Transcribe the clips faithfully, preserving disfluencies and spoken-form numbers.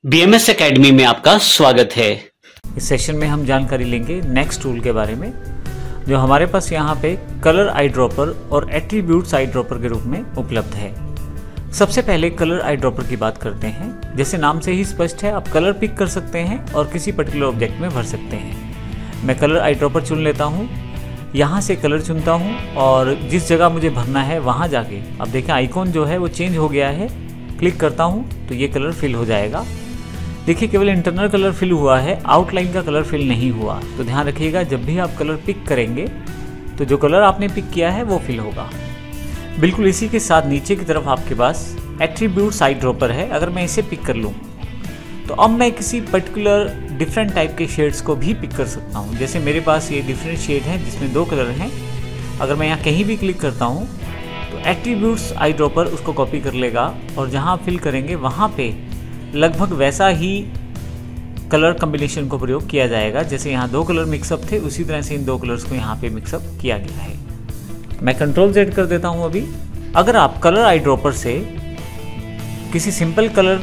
B M S academy में आपका स्वागत है। इस सेशन में हम जानकारी लेंगे नेक्स्ट टूल के बारे में, जो हमारे पास यहाँ पे कलर आई ड्रॉपर और एट्रीब्यूट्स आई ड्रॉपर के रूप में उपलब्ध है। सबसे पहले कलर आई ड्रॉपर की बात करते हैं। जैसे नाम से ही स्पष्ट है, आप कलर पिक कर सकते हैं और किसी पर्टिकुलर ऑब्जेक्ट में भर सकते हैं। मैं कलर आई ड्रॉपर चुन लेता हूँ, यहाँ से कलर चुनता हूँ और जिस जगह मुझे भरना है वहाँ जाके अब देखें आइकॉन जो है वो चेंज हो गया है। क्लिक करता हूँ तो ये कलर फिल हो जाएगा। देखिए केवल इंटरनल कलर फिल हुआ है, आउटलाइन का कलर फिल नहीं हुआ। तो ध्यान रखिएगा, जब भी आप कलर पिक करेंगे तो जो कलर आपने पिक किया है वो फिल होगा। बिल्कुल इसी के साथ नीचे की तरफ आपके पास एट्रीब्यूट्स आई ड्रॉपर है। अगर मैं इसे पिक कर लूँ तो अब मैं किसी पर्टिकुलर डिफरेंट टाइप के शेड्स को भी पिक कर सकता हूँ। जैसे मेरे पास ये डिफरेंट शेड हैं जिसमें दो कलर हैं। अगर मैं यहाँ कहीं भी क्लिक करता हूँ तो एट्रीब्यूट्स आई ड्रॉपर उसको कॉपी कर लेगा और जहाँ फिल करेंगे वहाँ पे लगभग वैसा ही कलर कॉम्बिनेशन को प्रयोग किया जाएगा। जैसे यहाँ दो कलर मिक्सअप थे, उसी तरह से इन दो कलर्स को यहाँ पे मिक्सअप किया गया है। मैं कंट्रोल जेड कर देता हूँ अभी। अगर आप कलर आई ड्रॉपर से किसी सिंपल कलर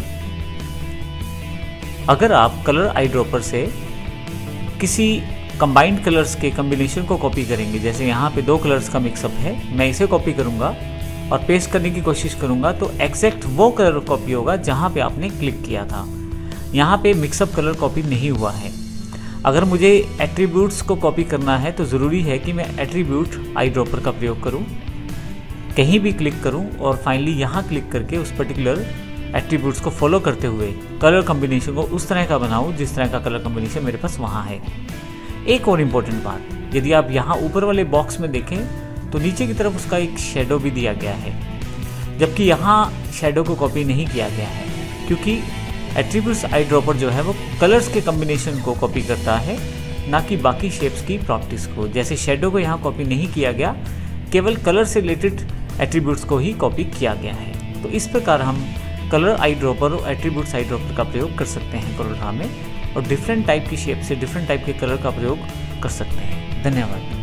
अगर आप कलर आई ड्रॉपर से किसी कंबाइंड कलर्स के कॉम्बिनेशन को कॉपी करेंगे, जैसे यहाँ पे दो कलर्स का मिक्सअप है, मैं इसे कॉपी करूँगा और पेस्ट करने की कोशिश करूँगा तो एग्जैक्ट वो कलर कॉपी होगा जहाँ पे आपने क्लिक किया था। यहाँ पे मिक्सअप कलर कॉपी नहीं हुआ है। अगर मुझे एट्रीब्यूट्स को कॉपी करना है तो ज़रूरी है कि मैं एट्रीब्यूट आई ड्रॉपर का प्रयोग करूँ, कहीं भी क्लिक करूँ और फाइनली यहाँ क्लिक करके उस पर्टिकुलर एट्रीब्यूट्स को फॉलो करते हुए कलर कॉम्बिनेशन को उस तरह का बनाऊँ जिस तरह का कलर कॉम्बिनेशन मेरे पास वहाँ है। एक और इम्पोर्टेंट बात, यदि आप यहाँ ऊपर वाले बॉक्स में देखें तो नीचे की तरफ उसका एक शेडो भी दिया गया है, जबकि यहाँ शेडो को कॉपी नहीं किया गया है क्योंकि एट्रीब्यूट्स आई ड्रॉपर जो है वो कलर्स के कॉम्बिनेशन को कॉपी करता है, ना कि बाकी शेप्स की प्रॉपर्टीज को। जैसे शेडो को यहाँ कॉपी नहीं किया गया, केवल कलर से रिलेटेड एट्रीब्यूट्स को ही कॉपी किया गया है। तो इस प्रकार हम कलर आई ड्रॉपर और एट्रीब्यूट्स आई ड्रॉपर का प्रयोग कर सकते हैं कोरोना में, और डिफरेंट टाइप की शेप से डिफरेंट टाइप के कलर का प्रयोग कर सकते हैं। धन्यवाद।